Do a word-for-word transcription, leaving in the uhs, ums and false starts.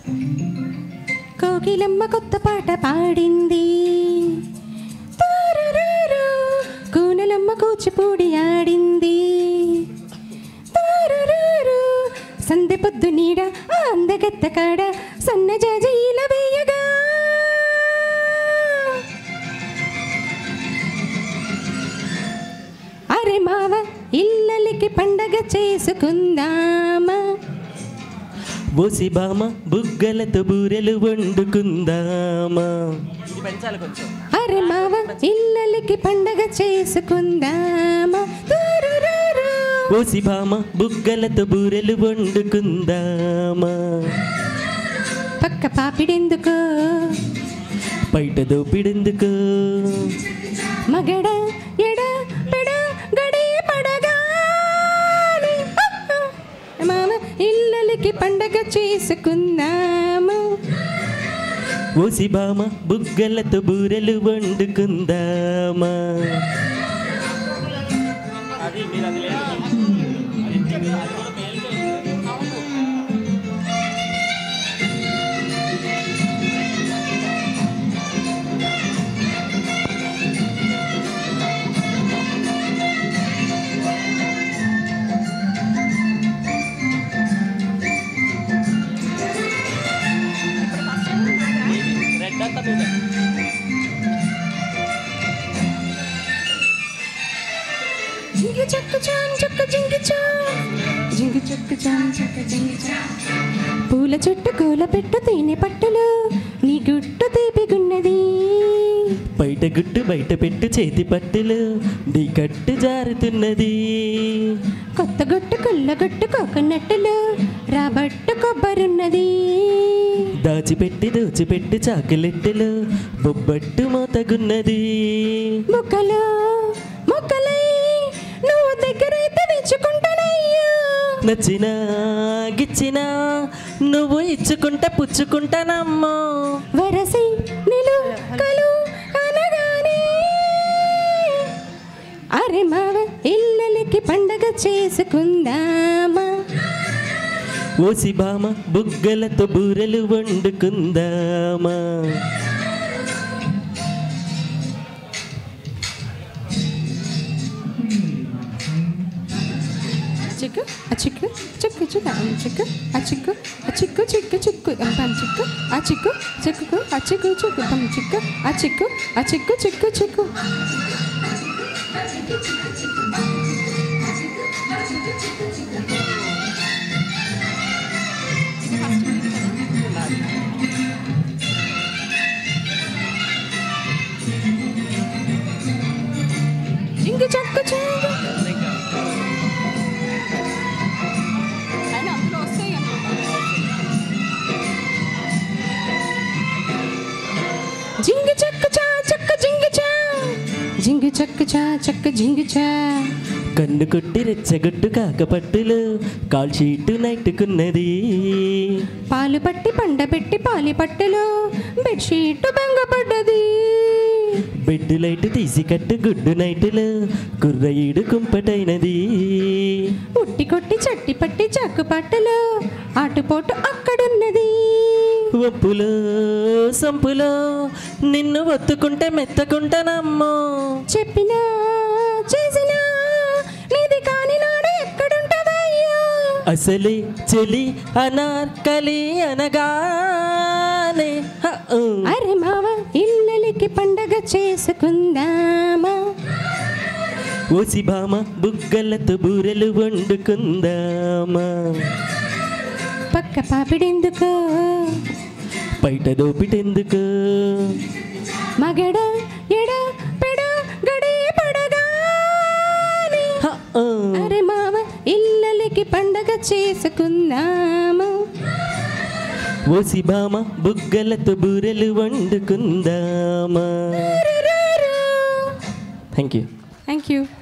కోకిలమ్మ కొత్త పాట పాడింది, కూనలమ్మ కూచిపూడి ఆడింది, సందె పొద్దు నీడ అందగత్త కాడ సన్నజాజీల వేయగా, అరే మావ ఇల్లలికి పండగ చేసుకుందామా, బోసి బామ బుగ్గలతో బూరెలు వండుకుందామా, అరే మావ ఇల్లలికి పండగ చేసుకుందామా, బోసి బామ బుగ్గలతో బూరెలు వండుకుందామా, పక్క పాపిడెందుకో బయట దోపిడెందుకో, మగడ ఎడ పెడ గడి పడగా, మామ ఇల్లలికి పండగ చేసుకుందాము, ఓసి బామ బుగ్గలతో బూరెలు వండుకుందామా. జింగి చక్కు చాన్ చక్క జింగి చాన్, జింగి చక్కు చాన్ చక్క జింగి చాన్, పూల చుట్టు కూల పెట్టు తేనె పట్టులు నీ గుట్టు తీపిగున్నది, బయట గుట్టు బయట పెట్టు చేతి పట్టులు నీ కట్టు జారుతున్నది, కొత్త గుట్టు కుల్ల గుట్టు కోకనట్టులు రాబట్టు కొబ్బరున్నది, దాచిపెట్టి దోచిపెట్టి చాకులెట్టులు బొబ్బట్టు మోతగున్నది, ముక్కలు ముక్కలై నువ్వు దగ్గరైతే తెచ్చుకుంటానయ్యా, నచ్చినా గిచ్చినా నువ్వు ఇచ్చుకుంటా పుచ్చుకుంటానమ్మో, వరసి నిలు కలు అనగానే, అరే మావ ఇల్లలికి పండగ చేసుకుందామా, ఓసి బామ బుగ్గలతో బూరెలు వండుకుందామా, చిక్కు ఆ చిక్కు చిక్కు చిక్కు చిక్కు ఆ చిక్కు ఆ చిక్కు చిక్కు చిక్కు పం చిక్కు ఆ చిక్కు చిక్కు ఆ చిక్కు చిక్కు పం చిక్కు ఆ చిక్కు ఆ చిక్కు చిక్కు చిక్కు, జింగి చక్కు చాలు జింగి చక్కు చా చక్క జింగి చా, జింగి చక్కు చా చక్క జింగి చా, కన్ను కొట్టి రెచ్చగొట్టు కాకపట్టులు కాల్ షీటు నైట్టుకున్నది, పాలు పట్టి పండబెట్టి పాలి పట్టులో బెడ్షీట్ బెంగపడ్డది, బెడ్ లైట్ తీసి కట్టు గుడ్డు నైటులు కుర్రయిడు కుంపటైనది, ఉట్టి కొట్టి చట్టి పట్టి చాకు పట్టులో ఆటుపోటు అక్కడున్నది, ఒప్పులో సంపులో నిన్ను ఒత్తుకుంటే మెత్తకుంటానమ్మో, చెప్పినా చేసినా నీది కాని నాడు ఎక్కడుంటదయ్యో, అసలే చెలి అనార్కలి అనగానే హ, ఊ. అరే మావ ఇల్లలికి పండగ చేసుకుందామా, ఓసి భామ బుగ్గలతో బూరెలు వండుకుందామా, పక్క పాపిడెందుకో బయట దోపిటెందుకు, మగడ ఎడ పెడ గడి పడగా, హ, ఊ. అరే మావ ఇల్లలికి పండగ చేసుకుందామా, ఓసి భామ బుగ్గలతో బూరెలు వండుకుందామా. Thank you thank you.